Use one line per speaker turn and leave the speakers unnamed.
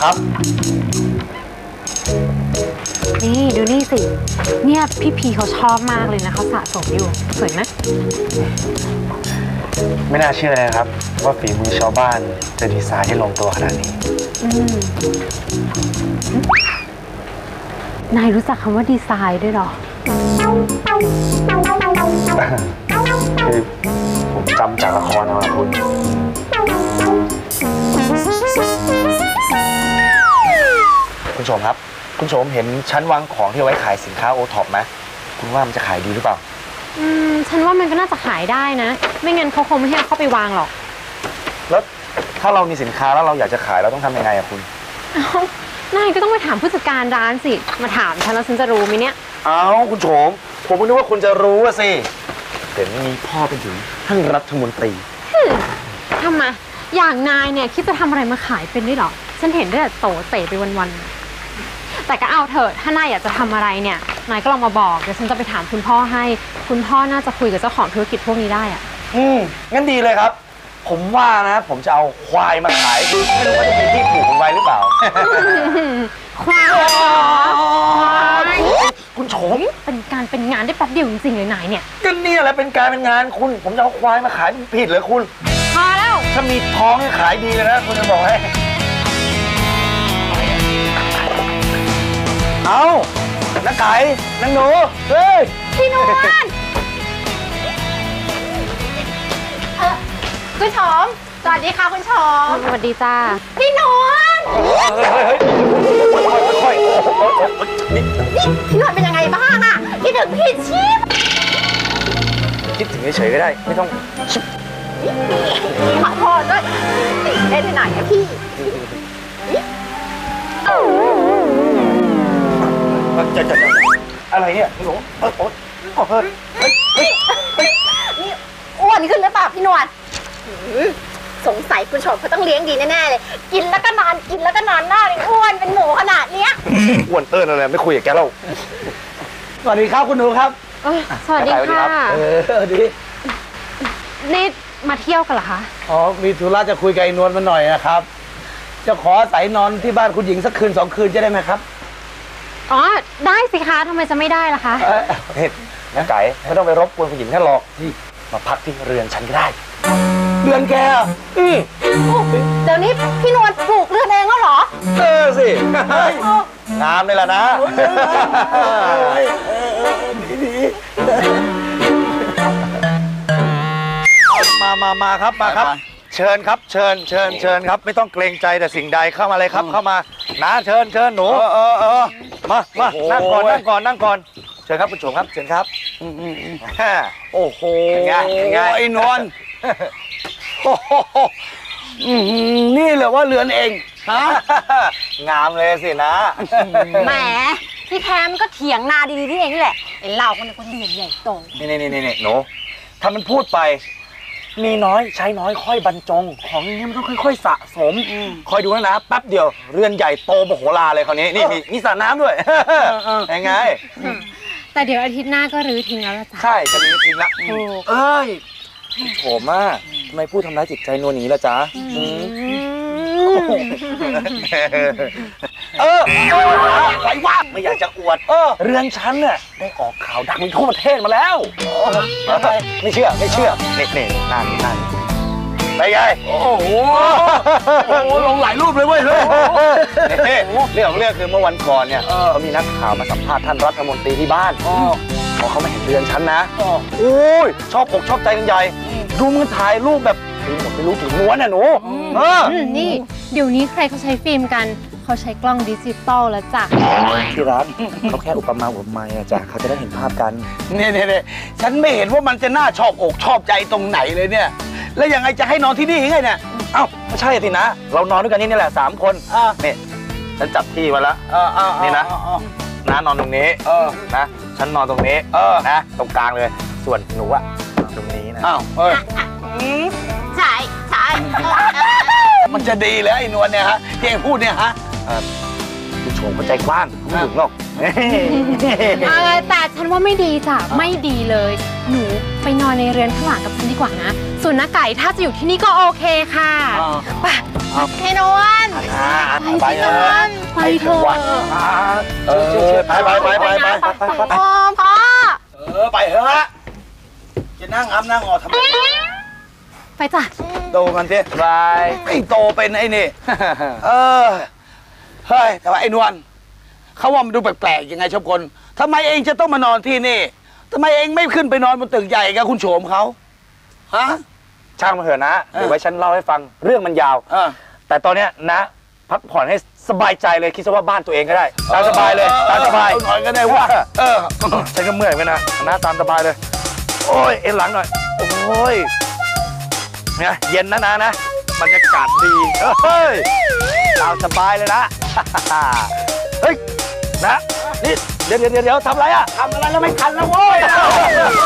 ครับ
นี่ดูนี่สิเนี่ยพี่พีเขาชอบมากเลยนะเขาสะสมอยู่สวยไหม
ไม่น่าเชื่อเลยครับว่าฝีมือชาวบ้านจะดีไซน์ให้ลงตัวขนาดนี้
นายรู้จักคำว่าดีไซน์ด้วยหรอ
คือผมจำจากละครเอาละคุณชมครับคุณชมเห็นชั้นวางของที่ไว้ขายสินค้าโอท็อปไหมคุณว่ามันจะขายดีหรือเปล่า
ฉันว่ามันก็น่าจะขายได้นะไม่งั้นเขาคงไม่ให้เข้าไปวางหรอก
แล้วถ้าเรามีสินค้าแล้วเราอยากจะขายเราต้องทำยังไงอะคุณ
นายก็ต้องไปถามผู้จัดการร้านสิมาถามฉันแล้วฉันจะรู้ไหมเนี่ย
คุณโฉมผมก็นึกว่าคุณจะรู้อะสิแต่มีพ่อเป็นถึงท่านรัฐมนตรี
ทำไมอย่างนายเนี่ยคิดจะทำอะไรมาขายเป็นด้วยหรอฉันเห็นได้แต่โตเตะไปวันๆแต่ก็เอาเถอะถ้านายอยากจะทำอะไรเนี่ยนายก็ลองมาบอกเดี๋ยวฉันจะไปถามคุณพ่อให้คุณพ่อน่าจะคุยกับเจ้าของธุรกิจพวกนี้ได้อะ
งั้นดีเลยครับผมว่านะผมจะเอาควายมาขายไม่รู้ว่าจะมีที่ปลูกมันไว้หรือเปล่า
ควาย
คุณโฉม
เป็นงานได้แป๊บเดียวจริงๆเลยนายเนี่ย
ก็เนี่ยแหละเป็นการเป็นงานคุณผมจะเอาควายมาขายผิดเหรอคุณ
พอแล้ว
ถ้ามีท้องให้ขายดีเลยนะคุณจะบอกให้เอานักไก่นังหนูเฮ้ย
พี่นวลคุณชมสวัสดีค่ะคุณชมสวัสดีจ้าพี่นวล
ค่อย
นี่พี่นวลเป็นยังไงบ้างอะคิดถึงพี่ชิป
คิดถึงเฉยๆก็ได้ไม่ต้อง
ขอโทษด้วยเล่นที่ไหนอะพี่
จะอะไรเนี่ยหนู
นี่อ้วนขึ้นหรือเปล่าพี่นวลสงสัยคุณชมเขาต้องเลี้ยงดีแน่ๆเลยกินแล้วก็นอนกินแล้วก็นอนหน้าเลยอ้วนเป็นหมูขนาดเนี้ย
อ้วนอะไรไม่คุยกับแกแล้วสวัสดีครับคุณหนูครับ
สวัสดีค่ะ
ดี
นี่มาเที่ยวกันเหรอคะ
มีธุระจะคุยกับไอ้นวลมาหน่อยนะครับจะขออาศัยนอนที่บ้านคุณหญิงสักคืน2 คืนจะได้ไหมครับ
ได้สิคะทำไมจะไม่ได้ล่ะคะ
เฮ้ยน้าไก่ไม่ต้องไปรบกวนคุณหญิงท่านหรอกที่มาพักที่เรือนฉันก็ได้
เรือนแก
เดี๋ยวนี้พี่นวลปลูกเรือนเองแล้วเหรอ
สิงามเลยล่ะนะดีมาครับเชิญครับเชิญครับไม่ต้องเกรงใจแต่สิ่งใดเข้ามาเลยครับเข้ามานะเชิญหนูมานั่งก่อนเชิญครับคุณโฉมครับเชิญครับโอ้โห
ไงไอ้นวลนี่เหรอว่าเรือนเองฮะ
งามเลยสินะ
แหมที่แท้มันก็เถียงนาดีๆที่เองนี่แหละไอ้เราคนเรือนใหญ่โต
นี่หนูถ้ามันพูดไปมีน้อยใช้น้อยค่อยบรรจงของนี้มันต้องค่อยๆสะสมคอยดูนะแป๊บเดียวเรือนใหญ่โตมโหฬารเลยคราวนี้นี่มีสระน้ำด้วยยังไง
แต่เดี๋ยวอาทิตย์หน้าก็รื้อทิ้งแล้วล่ะจ้ะ
ใช่จะรื้อทิ้งละโฉมมากทำไมพูดทำร้ายจิตใจนวลหนีล่ะจ๊ะไหวว่าไม่อยากจะอวดเรือนชั้นน่ะได้ออกข่าวดังทั่วประเทศมาแล้วไม่เชื่อนี่นั่นไปไง
โอ้โหลงหลายรูปเลยเว้ย
เรื่องคือเมื่อวันก่อนเนี่ยเขามีนักข่าวมาสัมภาษณ์ท่านรัฐมนตรีที่บ้านพอเขามาเห็นเรือนชั้นนะโอ้ยชอบอกชอบใจกันใหญ่ดูมึงถ่ายรูปแบบหมดไม่รู้กี่ม้วนน่ะหนู
นี่เดี๋ยวนี้ใครเขาใช้ฟิล์มกันเขาใช้กล้องดิจิตอลแล้วจ้ะ
ที่รักเขาแค่อุปมาจ้ะเขาจะได้เห็นภาพกัน
เนี่ยฉันไม่เห็นว่ามันจะน่าชอบอกชอบใจตรงไหนเลยเนี่ยแล้วยังไงจะให้นอนที่นี่ยังไงเนี่ย
ไม่ใช่สินะเรานอนด้วยกันนี่แหละ3 คนนี่ฉันจับที่มาแล้วนี่นะน้านอนตรงนี้นะฉันนอนตรงนี้นะตรงกลางเลยส่วนหนูอะตรงนี้นะ
ใช่
มันจะดีแล้วไอ้นวลเนี่ยฮะที่เองพูดเนี่ยฮะ
คุณโฉมเขาใจกว้างไม่ถึงหรอก
แต่ฉันว่าไม่ดีจ้ะไม่ดีเลยหนูไปนอนในเรือนข้างหลังกับฉันดีกว่านะส่วนน้าไก่ถ้าจะอยู่ที่นี่ก็โอเคค่ะไปพี่นวล
ไปเถอะ
ไปเถอะ
ไป
พ่อ
ไปเถอะจะนั่งอ้ำนั่งงอทำไม
ไปจ้ะ
โตกันสิ
บาย
ไอ้โตเป็นไอ้นี่ เฮ้ยแต่ว่าไอ้นวลเขาว่ามันดูแปลกๆยังไงชอบคนทำไมเองจะต้องมานอนที่นี่ทำไมเองไม่ขึ้นไปนอนบนตึกใหญ่กับคุณโฉมเขาฮะ
ช่างมาเถอะนะเดี๋ยวไว้ฉันเล่าให้ฟังเรื่องมันยาว แต่ตอนเนี้ยนะพักผ่อนให้สบายใจเลยคิดซะว่าบ้านตัวเองก็ได้ตามสบายเลยตามสบาย
หน่อยก็ได้ว่า
ฉันก็เมื่อยเหมือนกันนะตามสบายเลยโอ้ยเอ็นหลังหน่อยโอ้ยเนี่ยเย็นนะบรรยากาศดีเฮ้ยตามสบายเลยนะเฮ้ยนะนี่เดี๋ยวทำอะไรอะ
ทำอะไรแล้วไม่ทันแล้วโว้ย